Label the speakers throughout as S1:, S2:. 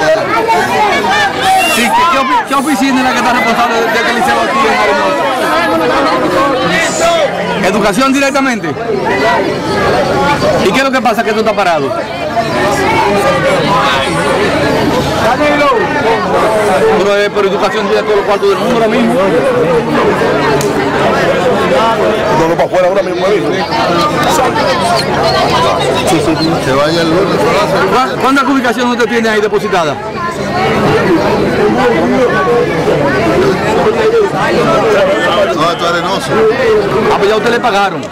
S1: Sí, ¿qué oficina es la que está responsable de que el liceo aquí en Arenoso? ¿Educación directamente? ¿Y qué es lo que pasa que tú estás parado? Pero educación tiene todos los cuartos del mundo ahora mismo.
S2: No, para afuera ahora mismo. Se vaya el lunes.
S1: ¿Cuántas ubicaciones usted tiene ahí depositadas?
S2: No, esto es Arenoso.
S1: Ah, pues ya a usted le pagaron.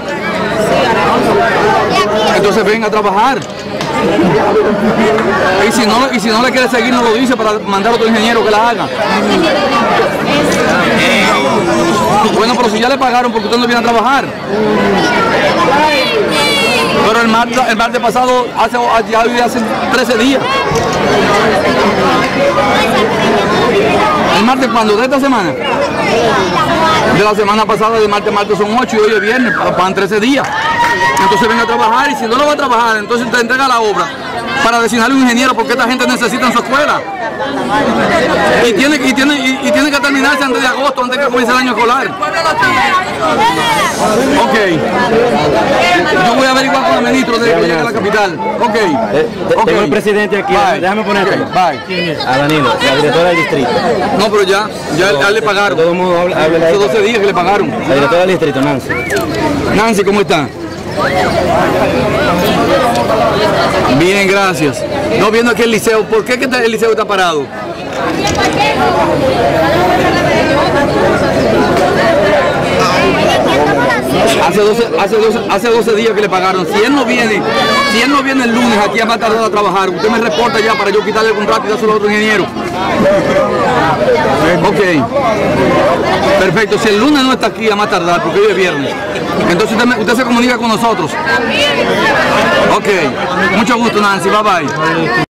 S1: Entonces ven a trabajar. Y si no le quiere seguir, no lo dice para mandar a otro ingeniero que la haga. Bueno, pero si ya le pagaron, porque usted no viene a trabajar. Pero el martes pasado, hace 13 días. ¿El martes cuándo? ¿De esta semana? De la semana pasada, de martes son 8 y hoy es viernes, pagan 13 días. Entonces venga a trabajar y si no lo va a trabajar, entonces te entrega la obra para designarle un ingeniero porque esta gente necesita en su escuela. Y tiene que terminarse antes de agosto, antes de que comience el año escolar. Ok. Yo voy a averiguar con el ministro de que llegue a la capital. Ok.
S3: Tengo el presidente aquí. Bye. Déjame ponerte.
S1: Bye.
S3: A Danilo, la directora del distrito.
S1: No, pero ya le pagaron.
S3: Todo el mundo habla
S1: hace 12 días que le pagaron.
S3: La directora del distrito, Nancy.
S1: Nancy, ¿cómo está? Bien, gracias. No, viendo aquí el liceo. ¿Por qué el liceo está parado? Hace 12 días que le pagaron. Si él no viene el lunes aquí va a tardar a trabajar, usted me reporta ya para yo quitarle el contrato y dárselo a otro ingeniero. Ok. Perfecto. Si el lunes no está aquí, va a más tardar porque hoy es viernes. Entonces usted se comunica con nosotros. Ok. Mucho gusto, Nancy. Bye bye.